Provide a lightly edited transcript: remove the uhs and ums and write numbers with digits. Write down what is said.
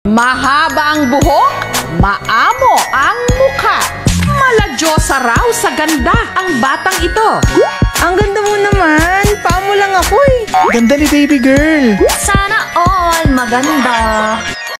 Mahaba ang buhok, maamo ang mukha. Maladyosa raw sa ganda ang batang ito. Ang ganda mo naman. Paa mo lang ako eh. Ganda ni baby girl. Sana all maganda.